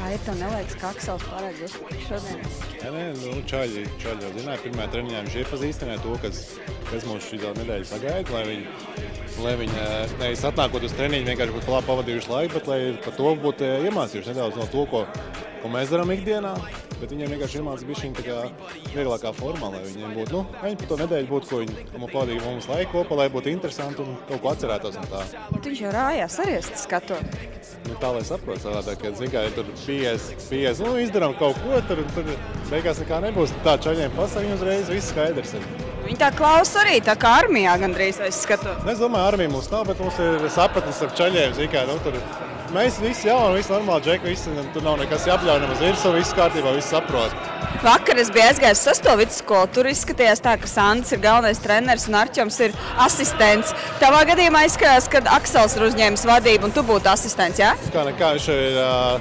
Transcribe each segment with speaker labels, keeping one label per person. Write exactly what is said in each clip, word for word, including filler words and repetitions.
Speaker 1: Ai, tev neliekas, ka Aksels pārāk dusmīgs šodien?
Speaker 2: Nē, nē, nu, čaļi, čaļi jau zināja, pirmajā treniņā viņš iepazīstināja to, kas, kas mums šī nedēļa sagaida, lai viņi, lai viņi nevis atnākot uz treniņu, vienkārši būtu labi pavadījuši laiku, bet lai par to būtu iemācījuši nedaudz no to, ko, ko mēs darām ikdienā, bet viņiem vienkārši iemācīja bišķiņ tā kā vieglākā formā, lai viņiem būtu, nu, viņi par to nedēļu būtu, ko viņi mums pavadīja mums laiku kopā, lai būtu interesanti un kaut ko atcerētos un tā.
Speaker 1: Bet viņš jau rājās arī, es skatot.
Speaker 2: Nu, tā, lai saprotu savādāk, ka, zin kā, ja tur pieies, nu, izdarām kaut ko, tur, tur beigās nekā nebūs. Tā čaļiem pasaka, viņi uzreiz viss skaidrs ir.
Speaker 1: Viņi tā klausa arī, tā kā armijā gandrīz, es skatot.
Speaker 2: Es domāju, armija mums nav, bet mums ir sapratnes ar čaļiem, zin kā, nu, tur mēs visi jauni, visi normāli džeki, visi, tur nav nekas jāpļauj, nemaz virsū, viss kārtībā, viss saprot.
Speaker 1: Vakar es biju aizgājis sesto vidusskolu, tur izskatījās tā, ka Sandis ir galvenais treneris un Arķoms ir asistents. Tavā gadījumā izskatās, ka Aksels ir uzņēmis vadību un tu būtu asistents, jā?
Speaker 2: Kā nekā, viņš ir,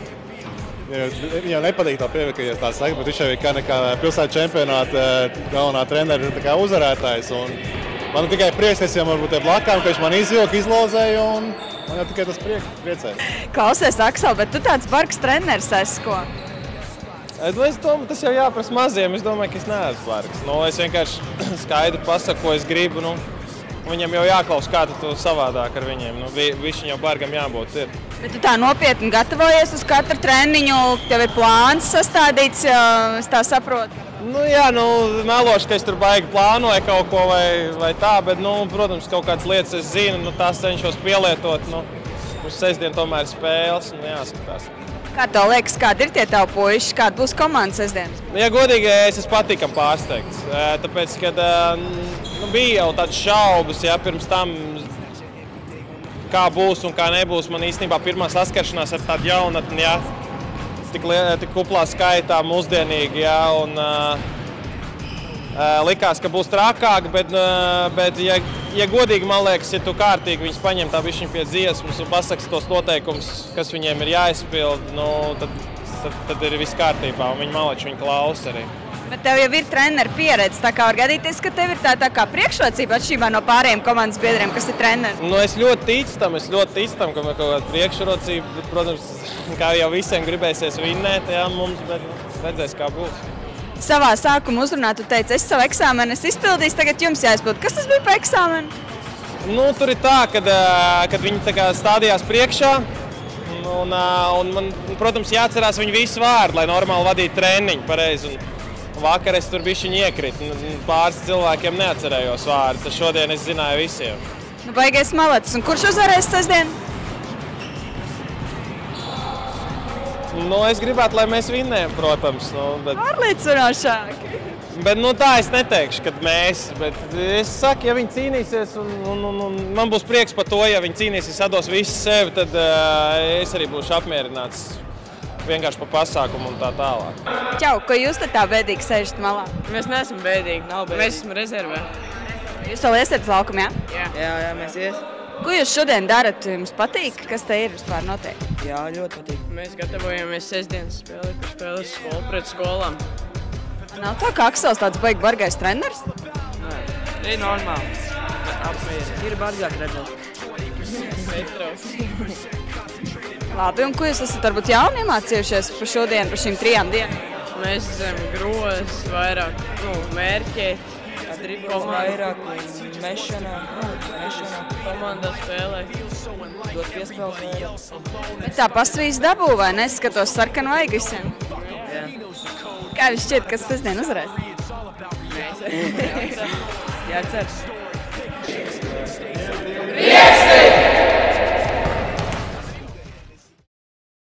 Speaker 2: viņam nepatīk tā pievērt, ka tā saka, bet viņš jau ir kā nekā pilsētu čempionāta galvenā treneri tā kā uzvarētājs. Un man tikai prieks, ka es jau varbūt te blakām, ka viņš man izvilka, izlozēja un man jau tikai tas prieks, priecēs.
Speaker 1: Klausies, Aksel, bet tu tāds bargs treneris esi, ko?
Speaker 3: Es domāju, tas jau jāprasa maziem. Es domāju, ka es neesmu bargs. Nu, es vienkārši skaidri pasaku, ko es gribu. Nu, viņam jau jāklaus, kā tu savādāk ar viņiem. Nu, Višķiņ jau bargam jābūt ir.
Speaker 1: Bet tu tā nopietni gatavojies uz katru treniņu, tev ir plāns sastādīts, es tā saprotu?
Speaker 3: Nu, jā, nu, melošu, ka es tur baigi plānoju kaut ko vai, vai tā, bet, nu, protams, kaut kādas lietas es zinu, nu, tās cenšos pielietot. Nu, uz sestdien tomēr spēles, nu, jāskatās.
Speaker 1: Kā tev liekas, kādi ir tie tavi puiši, kāda būs komanda sestdienas?
Speaker 3: Ja godīgi, es esmu patīkami pārsteigts, tāpēc, kad nu, bija jau tādas šaubas, ja, pirms tam, kā būs un kā nebūs. Man īstenībā pirmā saskaršanās ar tādu jaunatni, ja, tik, tik kuplā skaitā, mūsdienīgi, ja, un uh, likās, ka būs trakāk, bet, uh, bet ja, ja godīgi, man liekas, ja tu kārtīgi viņus paņem tā bišķiņ pie dziesmas un pasaks tos noteikumus, kas viņiem ir jāizpild, nu, tad, tad, tad ir viss kārtībā, un viņi malači, viņi klausa arī.
Speaker 1: Bet tev jau ir treneri pieredze, tā kā var gadīties, ka tev ir tā, tā kā priekšrocība atšķirībā no pārējiem komandas biedriem, kas ir treneri?
Speaker 3: Nu, es ļoti ticu tam, es ļoti ticu tam, ka man kaut kāda priekšrocība, bet, protams, kā jau visiem gribēsies vinnēt, jā, mums, bet redzēs, kā būs.
Speaker 1: Savā sākuma uzrunā tu teici, es savu eksāmenu es izpildīju, tagad jums jāizpild. Kas tas bija pa eksāmenu?
Speaker 3: Nu, tur ir tā, kad, kad viņi tā kā stādījās priekšā, un, un man, protams, jāatcerās viņu visu vārdu, lai normāli vadītu treniņu pareizi. Un vakar es tur bišķiņ iekritu, pāris cilvēkiem neatcerējos vārdus, šodien es zināju visiem.
Speaker 1: Nu, baigais malacis. Un kurš uzvarēs sestdien?
Speaker 3: Nu, es gribētu, lai mēs vinnējam, protams. Nu, bet...
Speaker 1: Pārliecinošāk.
Speaker 3: Bet, nu, tā es neteikšu, kad mēs. Bet es saku, ja viņi cīnīsies, un, un, un, un man būs prieks par to, ja viņi cīnīsies, atdos visu sevi, tad uh, es arī būšu apmierināts vienkārši par pasākumu un tā tālāk.
Speaker 1: Čau, ko jūs te tā bēdīgi sēžat malā?
Speaker 4: Mēs neesam bēdīgi. Nav bēdīgi. Mēs esam rezervē.
Speaker 1: Jūs vēl iesiet uz laukumu, jā?
Speaker 4: Jā, jā, jā mēs ies.
Speaker 1: Ko jūs šodien darat? Jums patīk? Kas te ir vispār notiek?
Speaker 4: Jā, ļoti patīk. Mēs gatavojamies sestdienas spēlē, kur spēlēs skolu pret skolām.
Speaker 1: Nav tā, ka Aksels tāds baigi bargais treneris?
Speaker 4: Nē, ir normāli. Apmierīgi. Ir bargāk redzēt. Petrovs.
Speaker 1: Labi, un ko jūs esat varbūt jauni iemācījušies par šodienu, par šīm trijām dienām?
Speaker 4: Mēs esam grozs, vairāk, nu, mērķēt.
Speaker 5: Driblis vairāk un mešanā, nu, mešanā.
Speaker 4: Komandā spēlē.
Speaker 5: Dot piespēles vairāk.
Speaker 1: Bet tā pasvīs dabū, vai neskatos sarkanu vajag visiem?
Speaker 4: Jā.
Speaker 1: Kā jūs šķiet, kas sestdien uzvarēs?
Speaker 4: Mēs.
Speaker 5: Jācer.
Speaker 1: Yes!